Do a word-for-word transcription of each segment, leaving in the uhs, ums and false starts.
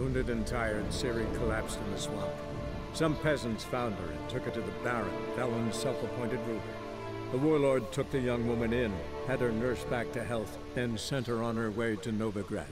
Wounded and tired, Ciri collapsed in the swamp. Some peasants found her and took her to the Baron, Valen's self-appointed ruler. The warlord took the young woman in, had her nursed back to health, then sent her on her way to Novigrad.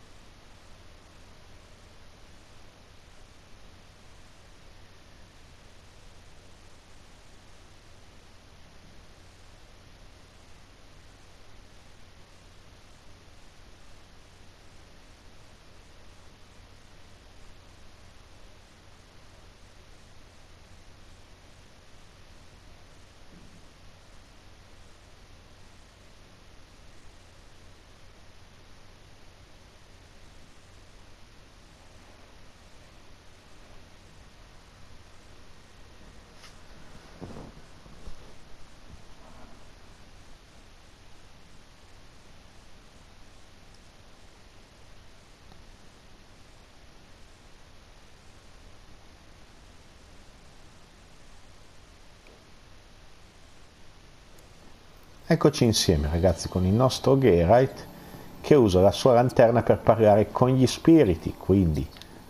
Eccoci insieme ragazzi con il nostro Geralt che usa la sua lanterna per parlare con gli spiriti, quindi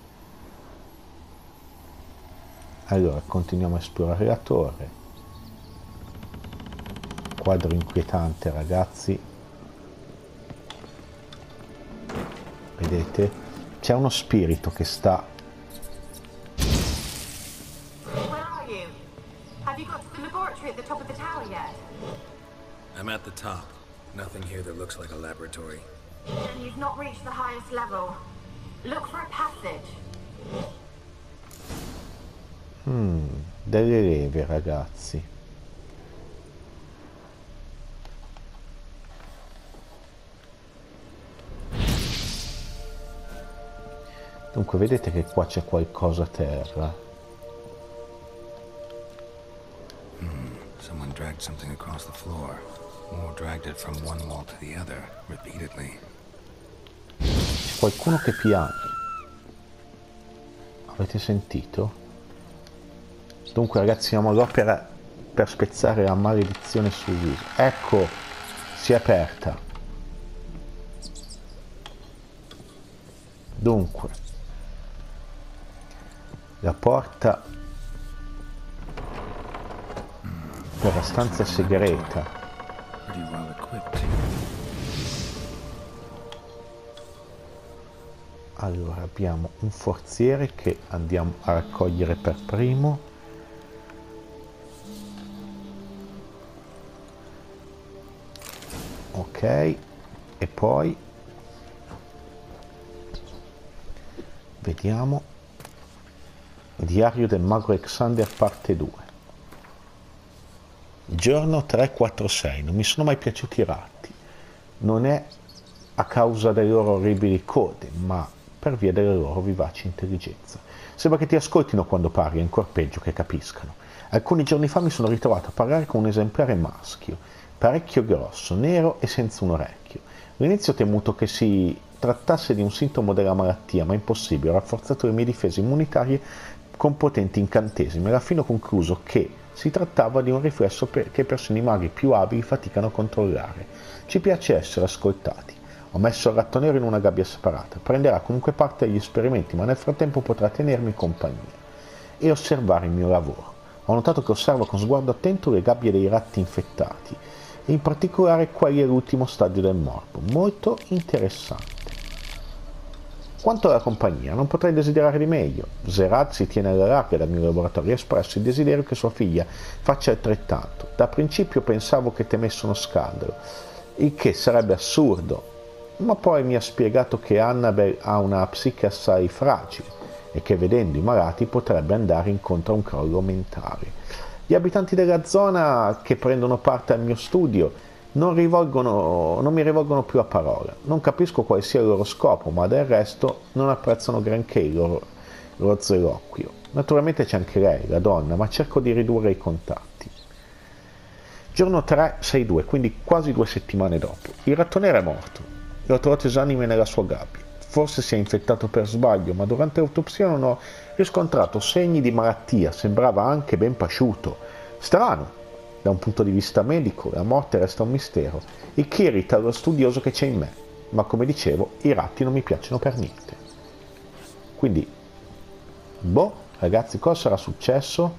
allora continuiamo a esplorare la torre. Quadro inquietante ragazzi, vedete c'è uno spirito che sta I'm at the top. Nothing here that looks like a laboratory. Then you've not reached the highest level. Look for a passage. Hmm, delle leve ragazzi. Dunque vedete che qua c'è qualcosa a terra. Hmm, someone dragged something across the floor. Or dragged it from one wall to the other, repeatedly. C'è qualcuno che piange. Avete sentito? Dunque ragazzi siamo l'opera per spezzare la maledizione sul viso. Ecco, si è aperta. Dunque, la porta per la stanza segreta. Allora abbiamo un forziere che andiamo a raccogliere per primo. Ok, e poi vediamo Diario del mago Alexander parte due. Giorno tre quattro sei. Non mi sono mai piaciuti i ratti. Non è a causa delle loro orribili code, ma per via della loro vivace intelligenza. Sembra che ti ascoltino quando parli, è ancora peggio che capiscano. Alcuni giorni fa mi sono ritrovato a parlare con un esemplare maschio, parecchio grosso, nero e senza un orecchio. All'inizio ho temuto che si trattasse di un sintomo della malattia, ma impossibile, ho rafforzato le mie difese immunitarie con potenti incantesimi e alla fine ho concluso che si trattava di un riflesso che persino i maghi più abili faticano a controllare. Ci piace essere ascoltati. Ho messo il ratto nero in una gabbia separata. Prenderà comunque parte agli esperimenti, ma nel frattempo potrà tenermi compagnia e osservare il mio lavoro. Ho notato che osserva con sguardo attento le gabbie dei ratti infettati, e in particolare quali è l'ultimo stadio del morbo. Molto interessante. Quanto alla compagnia, non potrei desiderare di meglio. Xerath si tiene alla larga dal mio laboratorio e ha espresso il desiderio che sua figlia faccia altrettanto. Da principio pensavo che temesse uno scandalo, il che sarebbe assurdo, ma poi mi ha spiegato che Annabel ha una psiche assai fragile e che vedendo i malati potrebbe andare incontro a un crollo mentale. Gli abitanti della zona che prendono parte al mio studio non, rivolgono, non mi rivolgono più a parola. Non capisco quale sia il loro scopo, ma del resto non apprezzano granché il loro, il loro zoloquio. Naturalmente c'è anche lei, la donna, ma cerco di ridurre i contatti. Giorno tre sei due, quindi quasi due settimane dopo. Il rattonero è morto. L'ho trovato esanime nella sua gabbia. Forse si è infettato per sbaglio, ma durante l'autopsia non ho riscontrato segni di malattia, sembrava anche ben pasciuto. Strano, da un punto di vista medico la morte resta un mistero, il che irrita lo studioso che c'è in me, ma come dicevo i ratti non mi piacciono per niente. Quindi, boh, ragazzi, cosa sarà successo?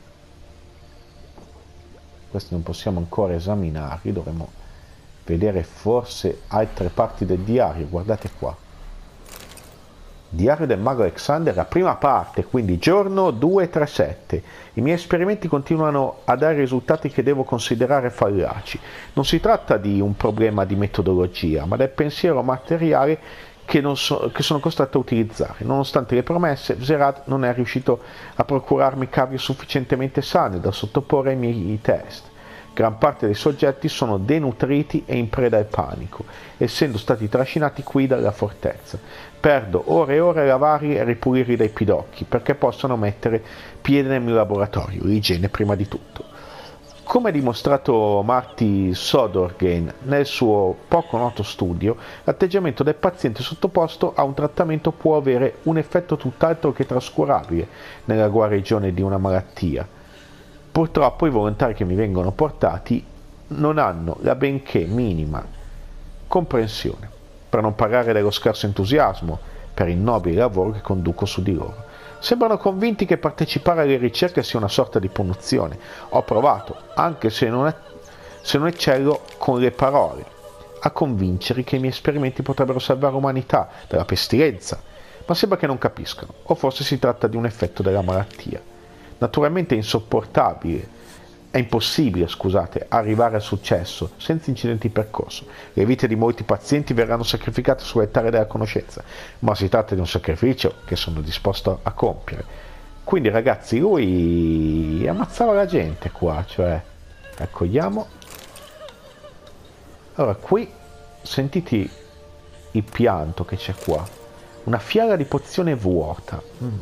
Questi non possiamo ancora esaminarli, dovremo vedere forse altre parti del diario. Guardate qua. Diario del mago Alexander, la prima parte, quindi giorno duecentotrentasette. I miei esperimenti continuano a dare risultati che devo considerare fallaci. Non si tratta di un problema di metodologia, ma del pensiero materiale che, non so, che sono costretto a utilizzare. Nonostante le promesse, Xerath non è riuscito a procurarmi cavi sufficientemente sane da sottoporre ai miei test. Gran parte dei soggetti sono denutriti e in preda al panico, essendo stati trascinati qui dalla fortezza. Perdo ore e ore a lavarli e ripulirli dai pidocchi, perché possano mettere piede nel mio laboratorio, l'igiene prima di tutto. Come ha dimostrato Marty Sodorgen nel suo poco noto studio, l'atteggiamento del paziente sottoposto a un trattamento può avere un effetto tutt'altro che trascurabile nella guarigione di una malattia. Purtroppo i volontari che mi vengono portati non hanno la benché minima comprensione, per non parlare dello scarso entusiasmo per il nobile lavoro che conduco su di loro. Sembrano convinti che partecipare alle ricerche sia una sorta di punizione. Ho provato, anche se non, è, se non eccello con le parole, a convincerli che i miei esperimenti potrebbero salvare l'umanità dalla pestilenza, ma sembra che non capiscano, o forse si tratta di un effetto della malattia. Naturalmente è insopportabile, è impossibile, scusate, arrivare al successo senza incidenti in percorso. Le vite di molti pazienti verranno sacrificate sull'altare della conoscenza, ma si tratta di un sacrificio che sono disposto a compiere. Quindi ragazzi, lui ammazzava la gente qua, cioè, raccogliamo. Allora, qui sentite il pianto che c'è qua, una fiala di pozione vuota. Mm.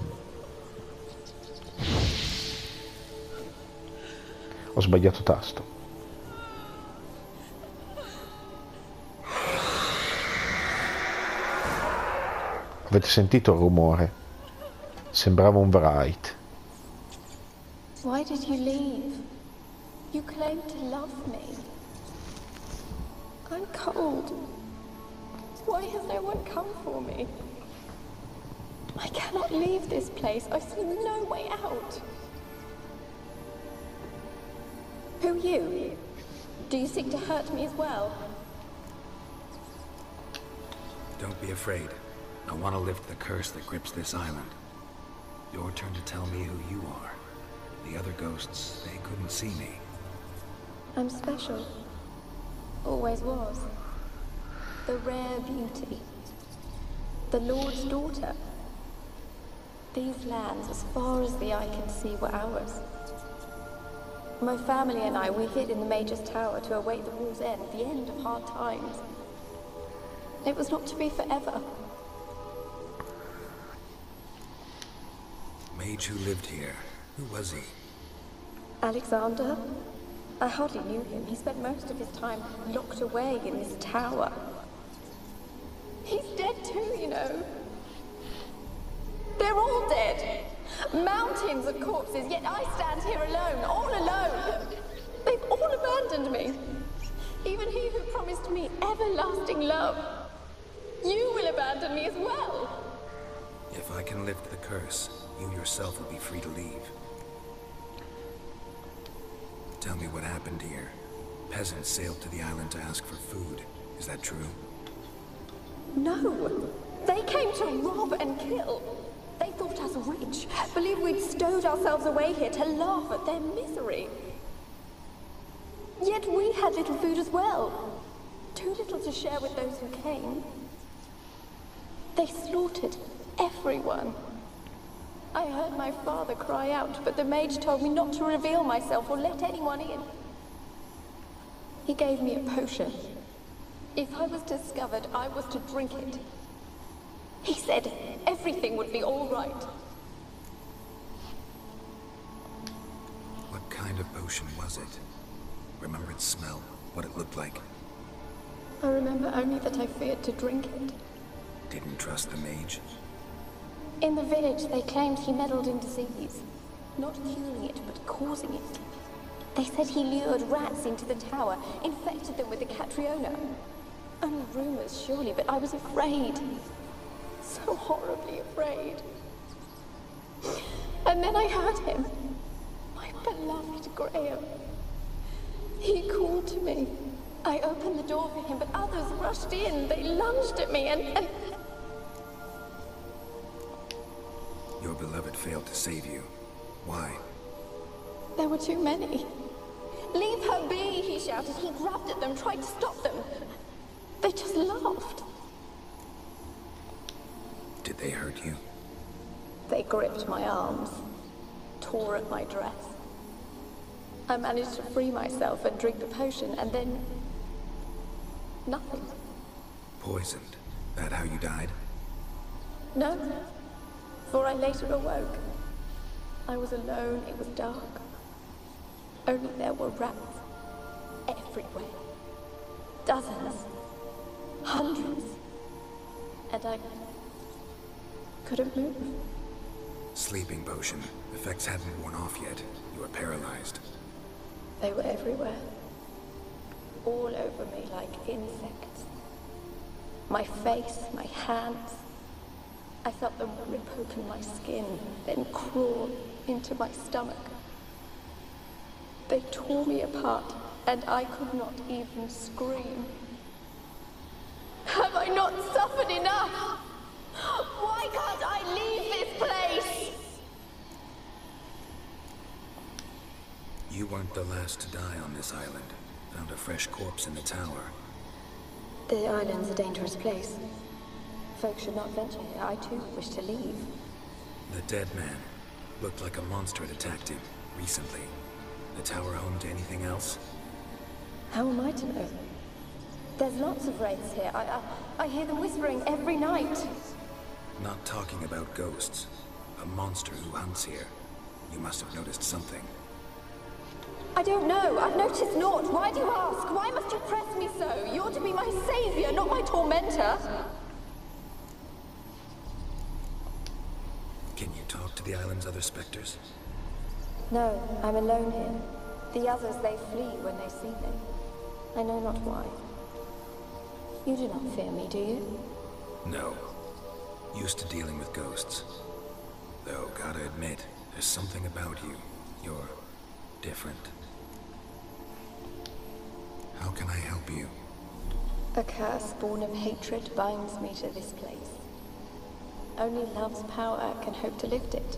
Ho sbagliato tasto. Avete sentito il rumore? Sembrava un Wright. Why did you leave? You claimed to love me. I'm cold. Why has no one come for me? I cannot leave this place. I see no way out. Who are you? Do you seek to hurt me as well? Don't be afraid. I want to lift the curse that grips this island. Your turn to tell me who you are. The other ghosts, they couldn't see me. I'm special. Always was. The rare beauty. The Lord's daughter. These lands, as far as the eye can see, were ours. My family and I, we hid in the Mage's Tower to await the war's end, the end of hard times. It was not to be forever. Mage who lived here. Who was he? Alexander? I hardly knew him. He spent most of his time locked away in this tower. He's dead too, you know. They're all dead. Mountains of corpses, yet I stand here alone, all alone. They've all abandoned me. Even he who promised me everlasting love. You will abandon me as well. If I can lift the curse, you yourself will be free to leave. Tell me what happened here. Peasants sailed to the island to ask for food. Is that true? No. They came to rob and kill. They thought us rich, believed we'd stowed ourselves away here to laugh at their misery. Yet we had little food as well. Too little to share with those who came. They slaughtered everyone. I heard my father cry out, but the mage told me not to reveal myself or let anyone in. He gave me a potion. If I was discovered, I was to drink it. He said everything would be all right. What kind of potion was it? Remember its smell? What it looked like? I remember only that I feared to drink it. Didn't trust the mage? In the village, they claimed he meddled in disease. Not curing it, but causing it. They said he lured rats into the tower, infected them with the Catriona. Only rumors, surely, but I was afraid. So horribly terribly afraid. And then I heard him. My beloved Graham. He called to me. I opened the door for him, but others rushed in. They lunged at me and... and... Your beloved failed to save you. Why? There were too many. Leave her be, he shouted. He grabbed at them, tried to stop them. They just laughed. Did they hurt you? They gripped my arms, tore at my dress. I managed to free myself and drink the potion, and then... nothing. Poisoned? That how you died? No, for I later awoke. I was alone, it was dark. Only there were rats everywhere. Dozens. Hundreds. And I couldn't move. Sleeping potion. Effects hadn't worn off yet. You were paralyzed. They were everywhere. All over me like insects. My face, my hands. I felt them rip open my skin, then crawl into my stomach. They tore me apart, and I could not even scream. Have I not suffered enough? Why can't I leave this place? You weren't the last to die on this island. Found a fresh corpse in the tower. The island's a dangerous place. Folks should not venture here. I too wish to leave. The dead man. Looked like a monster had attacked him, recently. The tower home to anything else? How am I to know? There's lots of wraiths here. I, I, I hear them whispering every night. Not talking about ghosts. A monster who hunts here. You must have noticed something. I don't know. I've noticed naught. Why do you ask? Why must you press me so? You're to be my savior, not my tormentor. Can you talk to the island's other specters? No, I'm alone here. The others, they flee when they see me. I know not why. You do not fear me, do you? No. Used to dealing with ghosts. Though, gotta admit, there's something about you. You're different. How can I help you? A curse born of hatred binds me to this place. Only love's power can hope to lift it.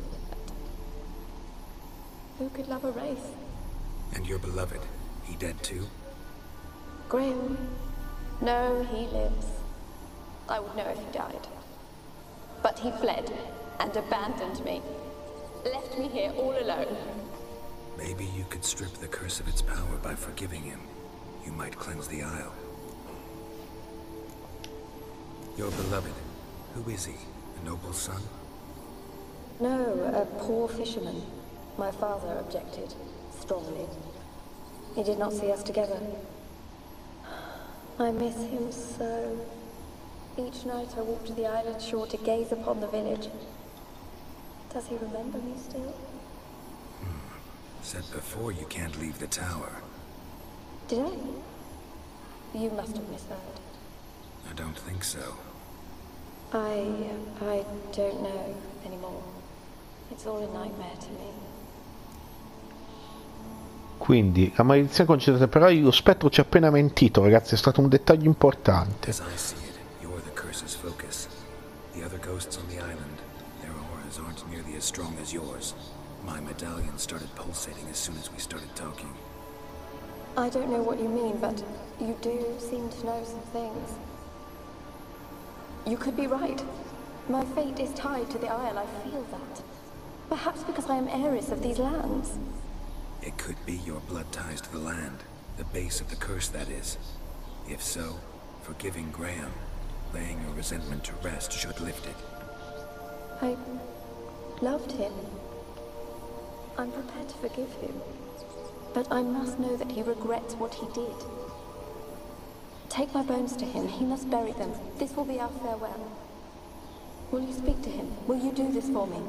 But who could love a wraith? And your beloved, he dead too? Graham? No, he lives. I would know if he died. But he fled and abandoned me. Left me here all alone. Maybe you could strip the curse of its power by forgiving him. You might cleanse the Isle. Your beloved, who is he? A noble son? No, a poor fisherman. My father objected, strongly. He did not see us together. I miss him so. Each night I walk to the island shore to gaze upon the village. Does he remember me still? Hmm. Said before you can't leave the tower. Did I? You must have misheard. I don't think so. I... I don't know anymore. It's all a nightmare to me. Quindi la maledizione concedete, però lo spettro ci ha appena mentito, ragazzi, è stato un dettaglio importante. As I see it, you're the curse's focus. The other ghosts on the island, their auras aren't nearly as strong as yours. My medallion started pulsating as soon as we started talking. I don't know what you mean, but you do seem to know some things. You could be right. My fate is tied to the Isle, I feel that. Perhaps because I am heiress of these lands. It could be your blood ties to the land, the base of the curse, that is. If so, forgiving Graham, laying your resentment to rest should lift it. I loved him. I'm prepared to forgive him. But I must know that he regrets what he did. Take my bones to him. He must bury them. This will be our farewell. Will you speak to him? Will you do this for me?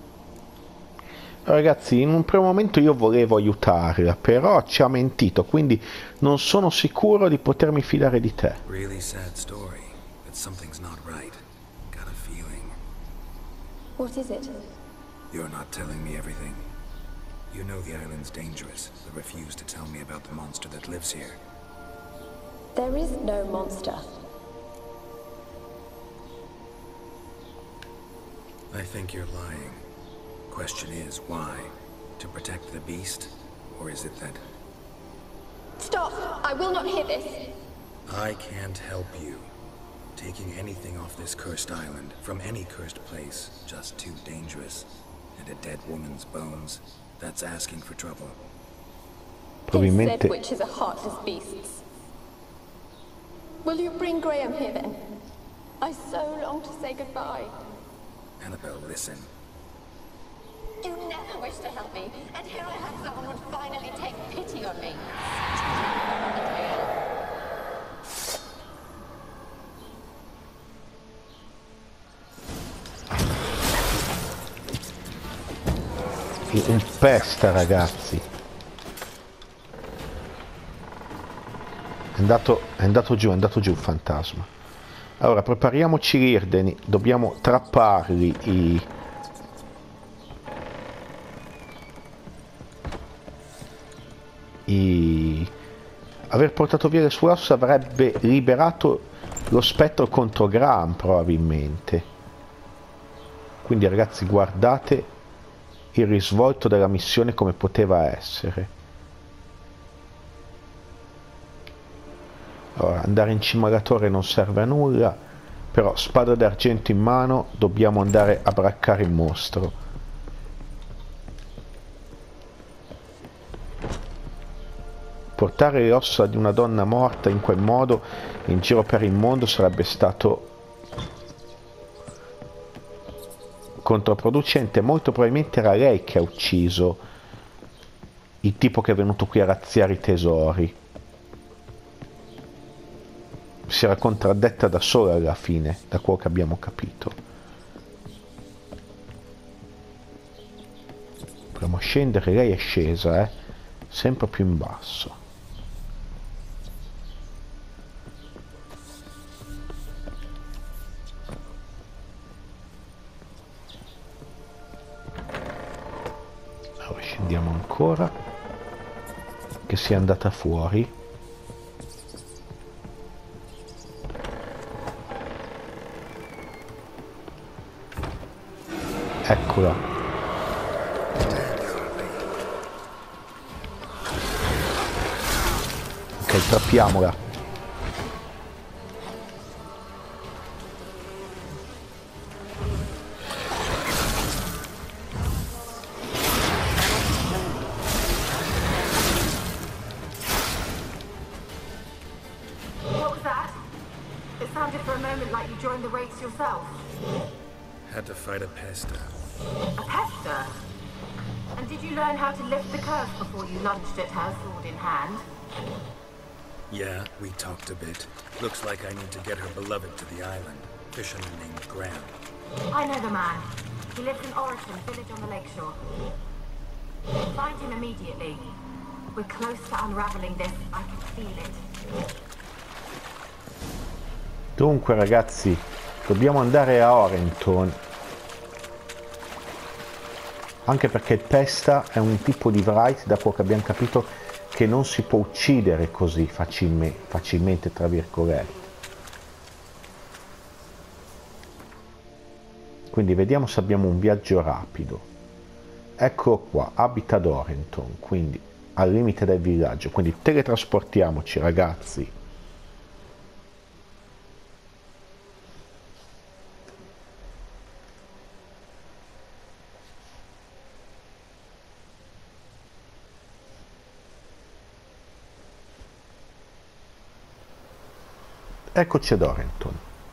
Ragazzi, in un primo momento io volevo aiutarla, però ci ha mentito, quindi non sono sicuro di potermi fidare di te. Really sad story, but something's not right. Got a feeling. What is it? You're not telling me everything. You know the island's dangerous, but refuse to tell me about the monster that lives here. There is no monster. I think you're lying. Question is, why? To protect the beast? Or is it that... Stop! I will not hear this! I can't help you. Taking anything off this cursed island, from any cursed place, just too dangerous. And a dead woman's bones, that's asking for trouble. Probabilmente... Said witches are heartless beasts. Will you bring Graham here then? I so long to say goodbye. Annabelle, listen. You never wished to help me, and here I have someone who would finally take pity on me. Un pesta, ragazzi. È andato, è andato giù, è andato giù il fantasma. Allora, prepariamoci gli irdeni. Dobbiamo trapparli i... I... Aver portato via le sue ossa avrebbe liberato lo spettro contro Graham, probabilmente. Quindi, ragazzi, guardate il risvolto della missione come poteva essere. Allora, andare in cima alla torre non serve a nulla, però spada d'argento in mano dobbiamo andare a braccare il mostro. Portare le ossa di una donna morta in quel modo in giro per il mondo sarebbe stato controproducente. Molto probabilmente era lei che ha ucciso il tipo che è venuto qui a razziare i tesori. Si era contraddetta da sola alla fine, da quello che abbiamo capito. Proviamo a scendere, lei è scesa, eh? Sempre più in basso. Allora scendiamo ancora, che sia andata fuori. Eccola. Ok, trappiamola. What was that? It sounded for a moment like you joined the raids yourself. Had to fight a pesta. A pester? And did you learn how to lift the curse before you lunged at her, sword in hand? Yeah, we talked a bit. Looks like I need to get her beloved to the island. Fisherman named Graham. I know the man. He lives in Orison, village on the lakeshore. Find him immediately. We're close to unraveling this. I can feel it. Dunque, ragazzi, dobbiamo andare a Orenton. Anche perché il pesta è un tipo di Wright, da quello che abbiamo capito, che non si può uccidere così facilme, facilmente, tra virgolette. Quindi vediamo se abbiamo un viaggio rapido. Eccolo qua, abita ad Orenton, quindi al limite del villaggio. Quindi teletrasportiamoci, ragazzi. Eccoci ad Orenton.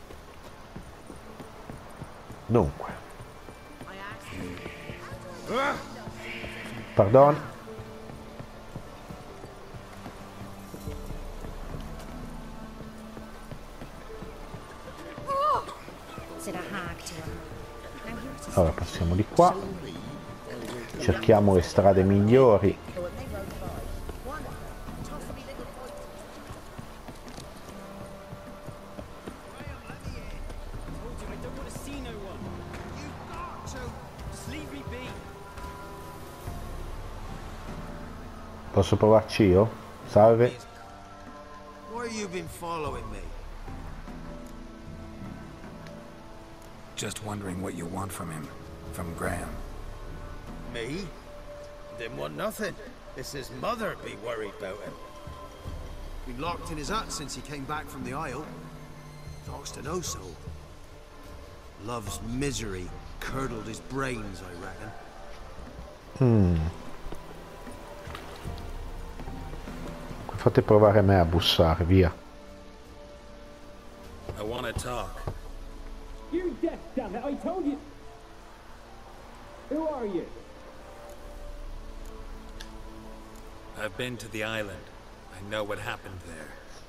Dunque. Pardon. Allora passiamo di qua. Cerchiamo le strade migliori. Posso provarci io? Salve. Why you been following me? Just wondering what you want from him. From Graham. Me? Didn't want nothing. It's his mother be worried about him. Been locked in his hut since he came back from the Isle. Talks to no soul. Love's misery curdled his brains, I reckon. Hmm. Fate provare me a bussare, via. I want to talk. You're deaf, damn it! I told you. Who are you? I've been to the island. I know what happened there.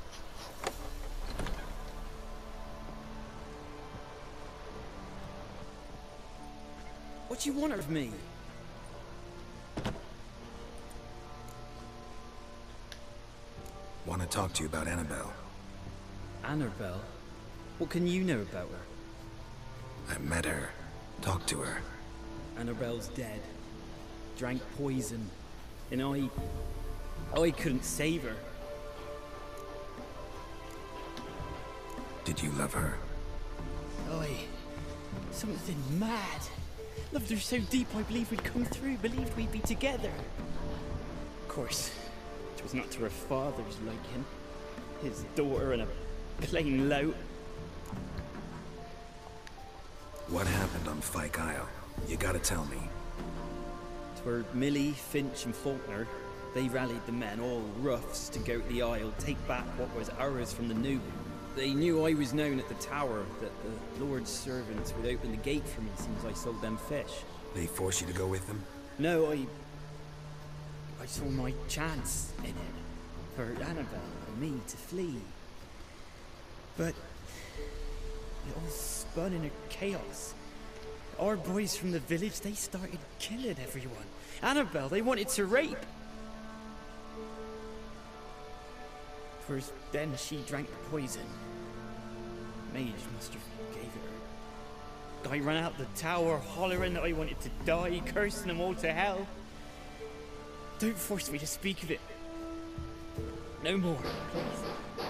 What do you want of me? Want to talk to you about Annabelle. Annabelle? What can you know about her? I met her. Talked to her. Annabelle's dead. Drank poison. And I... I couldn't save her. Did you love her? I... Something mad. Loved her so deep I believed we'd come through, believed we'd be together. Of course, it was not to her father's liking. His daughter and a plain lout. What happened on Fyke Isle? You gotta tell me. Twere Millie, Finch and Faulkner. They rallied the men, all roughs, to go to the Isle, take back what was ours from the new. They knew I was known at the tower, that the Lord's servants would open the gate for me since I sold them fish. They force you to go with them? No, I... I saw my chance in it. For Annabelle and me to flee. But... it all spun in a chaos. Our boys from the village, they started killing everyone. Annabelle, they wanted to rape. First, then she drank the poison. Mage must have gave it her. I ran out the tower, hollering that I wanted to die, cursing them all to hell. Don't force me to speak of it. No more, please.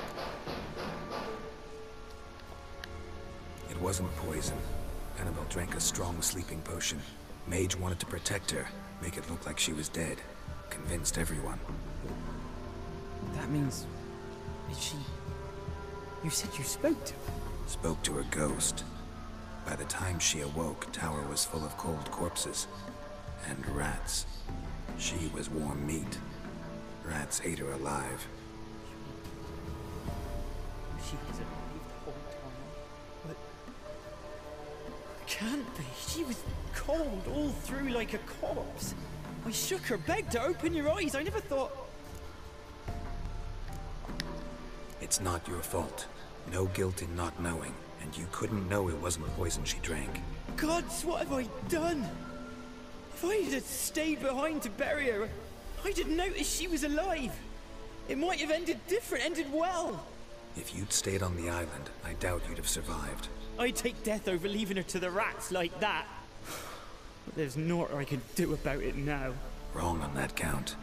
It wasn't poison. Annabelle drank a strong sleeping potion. Mage wanted to protect her, make it look like she was dead. Convinced everyone. That means... is she... You said you spoke to her? Spoke to her ghost. By the time she awoke, Tower was full of cold corpses. And rats. She was warm meat. Rats ate her alive. She was alive the whole time. But... can't be. She was cold all through like a corpse. I shook her, begged her, open your eyes. I never thought... It's not your fault. No guilt in not knowing, and you couldn't know it wasn't poison she drank. Gods, what have I done? If I had stayed behind to bury her, I didn't notice she was alive. It might have ended different, ended well. If you'd stayed on the island, I doubt you'd have survived. I'd take death over leaving her to the rats like that. But there's naught I can do about it now. Wrong on that count.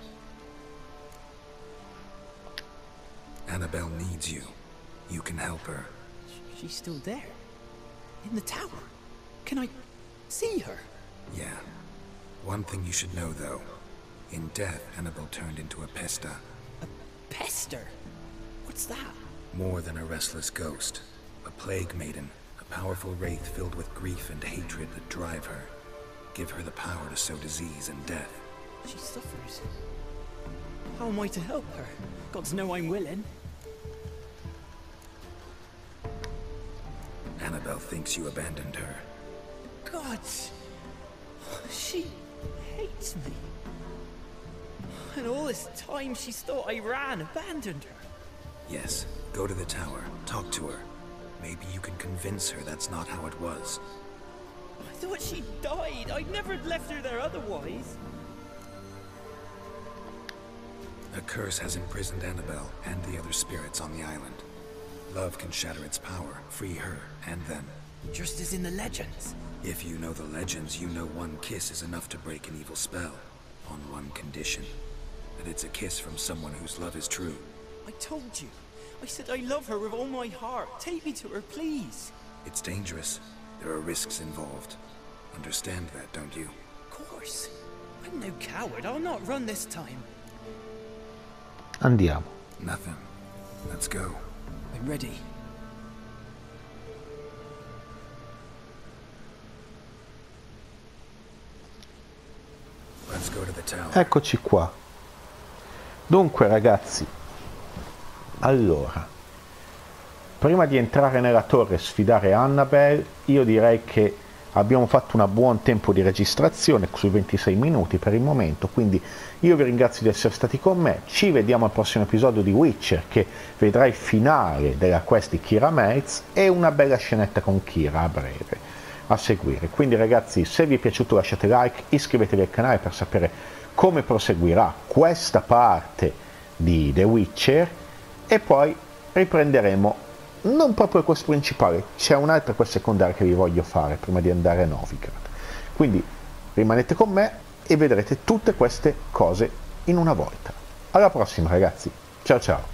Annabelle needs you. You can help her. She's still there? In the tower? Can I see her? Yeah. One thing you should know, though. In death, Annabelle turned into a pesta. A pester? What's that? More than a restless ghost. A plague maiden. A powerful wraith filled with grief and hatred that drive her. Give her the power to sow disease and death. She suffers. How am I to help her? Gods know I'm willing. Annabelle thinks you abandoned her. Gods! She hates me. And all this time she's thought I ran, abandoned her. Yes, go to the tower, talk to her. Maybe you can convince her that's not how it was. I thought she died. I'd never left her there otherwise. A curse has imprisoned Annabelle and the other spirits on the island. Love can shatter its power, free her and them. just as in the legends. If you know the legends, you know one kiss is enough to break an evil spell. On one condition. That it's a kiss from someone whose love is true. I told you. I said I love her with all my heart. Take me to her, please. It's dangerous. There are risks involved. Understand that, don't you? Of course. I'm no coward. I'll not run this time. Andiamo. Nothing. Let's go. I'm ready. Let's go to the tower. Eccoci qua. Dunque ragazzi, allora, prima di entrare nella torre e sfidare Annabelle, io direi che abbiamo fatto un buon tempo di registrazione sui ventisei minuti per il momento, quindi io vi ringrazio di essere stati con me. Ci vediamo al prossimo episodio di Witcher, che vedrà il finale della quest di Keira Mates e una bella scenetta con Keira a breve a seguire. Quindi ragazzi, se vi è piaciuto lasciate like, iscrivetevi al canale per sapere come proseguirà questa parte di The Witcher e poi riprenderemo non proprio il quest principale, c'è un'altra quest secondaria che vi voglio fare prima di andare a Novigrad. Quindi rimanete con me e vedrete tutte queste cose in una volta. Alla prossima ragazzi, ciao ciao!